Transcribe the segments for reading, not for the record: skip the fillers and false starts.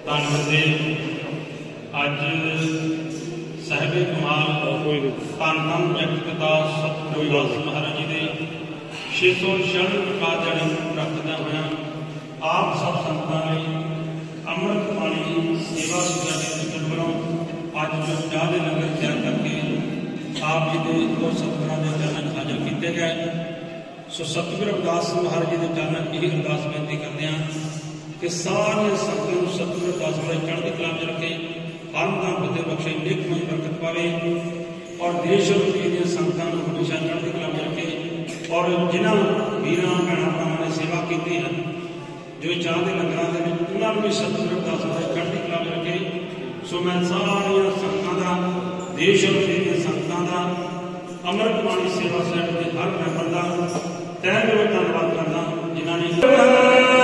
ਧੰਨ ਅੱਜ ਸਾਹਿਬੇ ਕਮਾਲ ਧੰਨ ਧੰਨ ਜਗਤਪਿਤਾ ਸਤਿਗੁਰੂ ਦਾਸ ਮਹਾਰਾਜ ਜੀ ਦੇ 696 ਪ੍ਰਕਾਸ਼ ਦਿਹਾੜੇ ਨੂੰ ਰੱਖਦਿਆਂ ਹੋਇਆਂ ਆਪ ਸਭ ਸੰਤਾਂ ਲਈ ਅੰਮ੍ਰਿਤ ਪਾਣੀ ਸੇਵਾ ਸੁਝਾਅ ਦੇ ਵੱਲੋਂ ਅੱਜ ਜੋ ਚਾਹ ਦੇ ਲੰਗਰ ਤਿਆਰ ਕਰਕੇ ਆਪ ਜੀ ਦੇ ਦੋ ਸਤਿਗੁਰਾਂ ਦੇ ਚਰਨਾਂ ਹਾਜ਼ਰ ਕੀਤੇ ਗਏ। ਸੋ ਸਤਿਗੁਰੂ ਰਵਿਦਾਸ ਮਹਾਰਾਜ ਜੀ ਦੇ ਚਰਨਾਂ ਇਹ ਅਰਦਾਸ ਬੇਨਤੀ ਕਰਦੇ ਹਾਂ कि सारे संतां नूं सतगुरु दास महाराज चढ़दी कला में रखे, हर काम फतेह बख्शे, नेकमय बरकत पावे और देश और दुनिया दी संतां नूं हमेशा चढ़दी कला में रखे। और जिन्हां वीरां भैणां भरावां ने सेवा कीती है जो चाह दे लंगरां दे विच उन्हां नूं भी सतगुरु दास महाराज चढ़दी कला में रखे। सो मैं सारियां संतां दा, देश और दुनिया दी संतां दा, अमृत पाणी सेवा सैट दे हर मैंबर दा तहे दिलों धन्नवाद करदा जिन्हां ने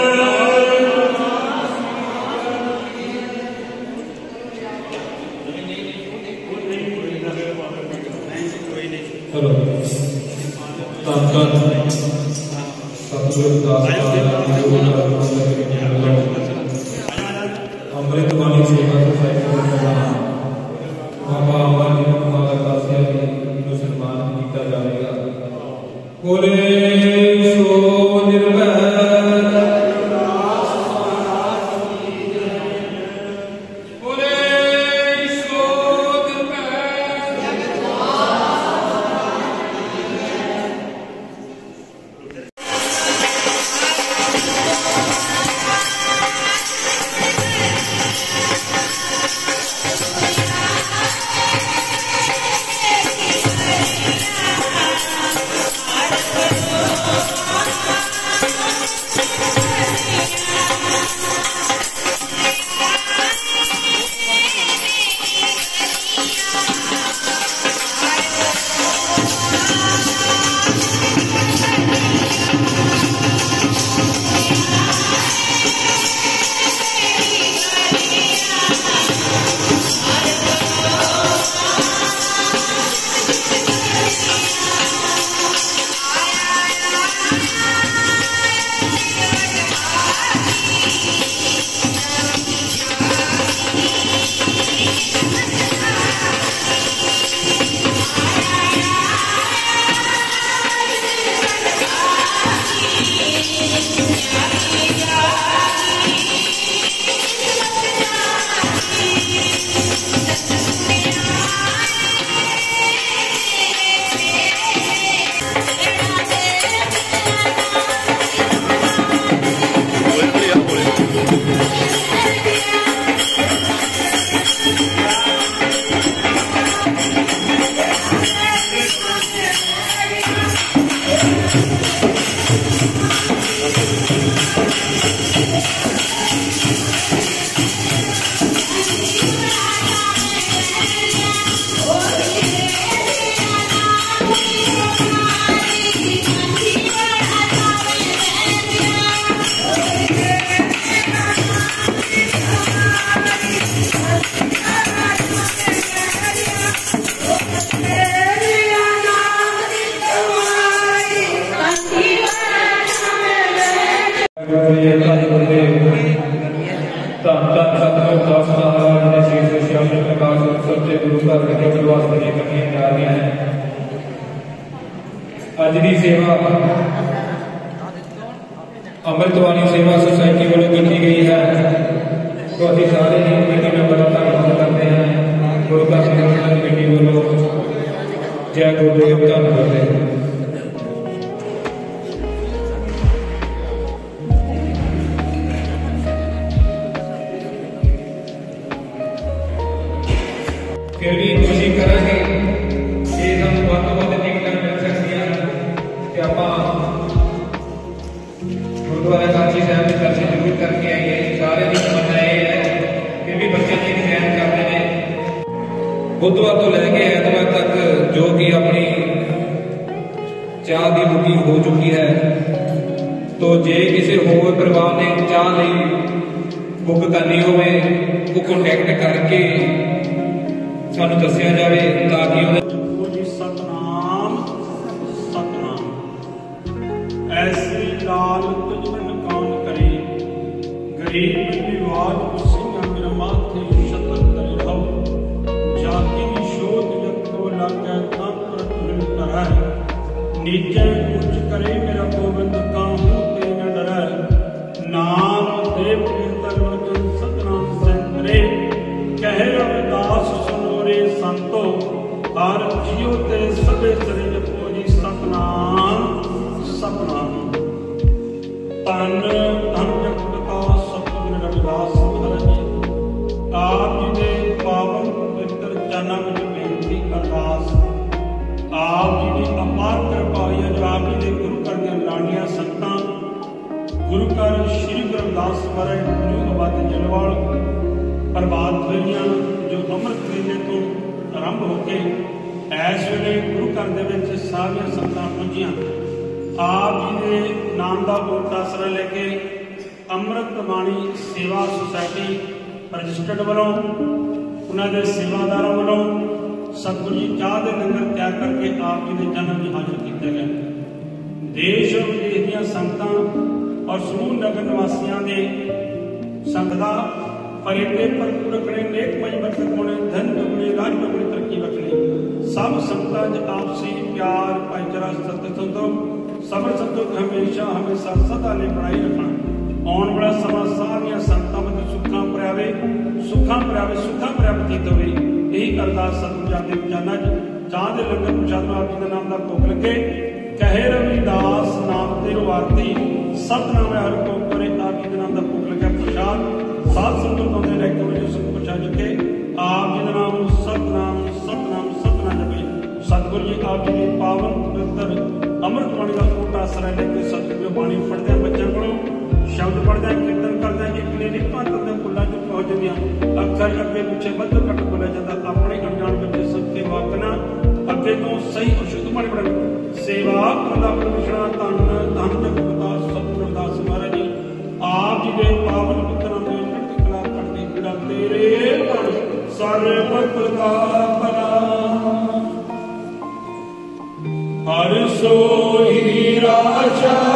अमृत वाली सेवा बाबा अमर जी माता कासिया जी सन्मान किया जाएगा। बोले सो निर्भय अज की सेवा अमृत वाली सेवा सोसाइटी वालों की गई है। तो अभी सारे ही कमेटी मेंबर धन्यवाद करते हैं। गुरु का कमेटी वालों जय गुरुदेव धन्यवाद करते हैं। फिर भी कोशिश करेंगे कि हम ਵੱਧ ਤੋਂ ਵੱਧ टिकटां मिल सकदियां कि ਆਪਾਂ गुरुद्वारा कांची साहब के दर्शन जरूर करके आइए। सारे दिन तमन्ना ये है फिर भी बच्चे एक ध्यान करते हैं बुधवार तो लैके ऐतवार तक जो कि अपनी चाह की बुकिंग हो चुकी है। तो जे किसी होर परिवार ने चाह नहीं बुक करनी हो वो कॉन्टैक्ट करके सानू दस्सिया जाए ताकि सतनाम सतनाम ऐसी लाल तुझ में कौन करे गरीब विवाद सिंह नीचे कुछ करे मेरा गोविंद काहू ते न डरै, नाम देव कीर्तन वचन सतनाम संतरे, कह रविदास सुनो रे संतो, हर जियो ते सबे सरे जपो जी सतनाम सतनाम। धन धन जगता सतगुरु रविदास महाराज जी, आप जी दे पावन पवित्र चरणों में बेनती अरदास, आप जी की अपार कृपा होई है जो आप जी के गुरु घर दी लाड़ियां संतां, गुरु घर श्री गुरु रविदास महाराज न्यू आबादी जलवाल प्रभात फेरियां जो अमृत वेले तो आरंभ होके इस वेले गुरु घर दे विच सारियां संतां पहुंचियां। आप जी के नाम का कोट आसरा लेके अमृत बाणी सेवा सोसायटी रजिस्टर्ड वालों उन्होंने सेवादारों वालों सतगुरु जी चाह के लंगर तैयार करके आप जी के जन्म में हाजिर किए गए। देश विदेश दी संगतां और समूह नगर निवासियों के संगता फरेटे भरपूर रखने, नेक मई बरकत होने, धन दुगने राज दुगनी तरक्की रखनी, सब संगतां आपसी प्यार भाईचारा सत्संग सबर संतोख हमेशा हमेशा सदा ले बनाई रखना। आने वाला समा सारिया संगतां में सुखा भरावे सुखा बतीत होवे, यही अरदास सतगुरु जी के जाना चाह दे लंगर प्रसाद आप जी के नाम का भोग लगे, कहे रविदास नाम तेरो आरती, सतनाम हर को करे आप जी के नाम का भोग लगे प्रसाद, सात संतों को लेकर मुझे सुख पहुंचा चुके, आप जी का नाम सतनाम सतनाम सतनाम जपे। सतगुरु जी आप जी की पावन पवित्र अमृत बाणी का कोट आसरा लेके सतगुरु बाणी पढ़ते हैं, बच्चों को शब्द पढ़ते हैं, कीर्तन करते हैं, एक ने करते फुलों च पहुंच जाए, अक्षर अगे पिछे बद घट बोलिया जाता, अपने अनजान बच्चे सबके वाकना अगे तो सही और शुद्ध बाणी पढ़न, सेवा करदा परमेश्वरा धन धन जगता सतगुरु रविदास महाराज जी, आप जी के पावन पुत्र नाम में चढ़ती कला करती पीड़ा तेरे पर सर्वत्र का भला, हर सोई राजा